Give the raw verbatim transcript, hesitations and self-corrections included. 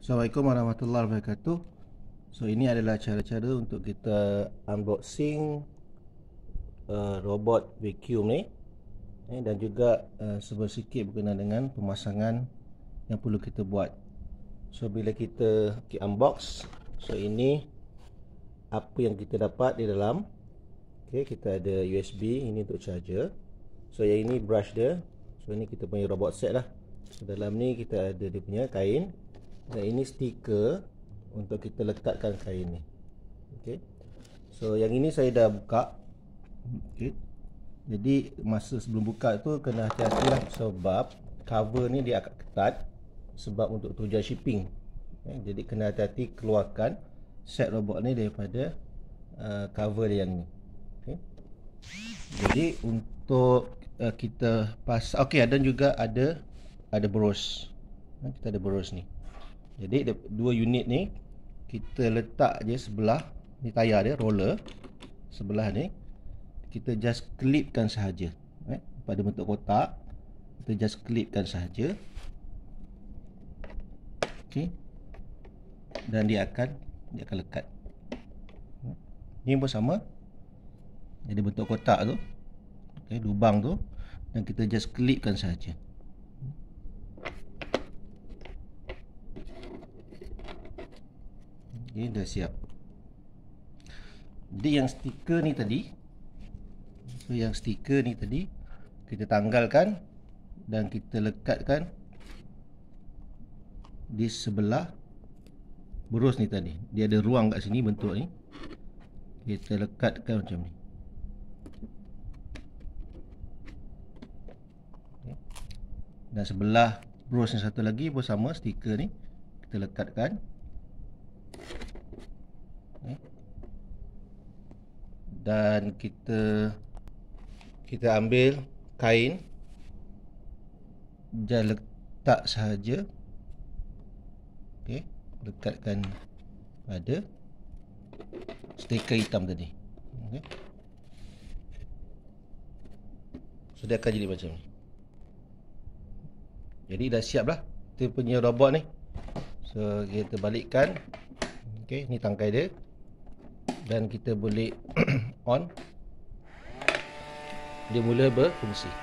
Assalamualaikum warahmatullahi wabarakatuh. So ini adalah cara-cara untuk kita unboxing uh, robot vacuum ni eh, dan juga uh, sedikit berkenaan dengan pemasangan yang perlu kita buat. So bila kita okay, unbox, so ini apa yang kita dapat di dalam. Okay, kita ada U S B, ini untuk charger. So yang ini brush dia. So ini kita punya robot set lah. So dalam ni kita ada dia punya kain. Dan ini stiker untuk kita lekatkan kain ni. Okey. So yang ini saya dah buka. Okey. Jadi masa sebelum buka tu kena hati-hati lah, sebab cover ni dia agak ketat sebab untuk tujuan shipping. Okay. Jadi kena hati-hati keluarkan set robot ni daripada uh, cover dia yang ni. Okey. Jadi untuk uh, kita pas okey, ada juga ada ada bros. Kita ada bros ni. Jadi dua unit ni kita letak je sebelah ni, tayar dia roller sebelah ni, kita just clipkan sahaja eh, pada bentuk kotak. Kita just clipkan sahaja. Okey. Dan dia akan dia akan lekat. Ni pun sama. Jadi bentuk kotak tu, okey, lubang tu, dan kita just clipkan sahaja. Ini dah siap. Jadi yang stiker ni tadi, so yang stiker ni tadi kita tanggalkan dan kita lekatkan di sebelah bros ni tadi. Dia ada ruang kat sini bentuk ni. Kita lekatkan macam ni. Dan sebelah bros yang satu lagi pun sama, stiker ni kita lekatkan. Dan kita kita ambil kain, just letak sahaja. Okey, lekatkan pada stiker hitam tadi. Okey. So dia akan jadi macam ni. Jadi dah siap lah kita punya robot ni. So kita balikkan. Okey, ni tangkai dia. Dan kita boleh on, dia mula berfungsi.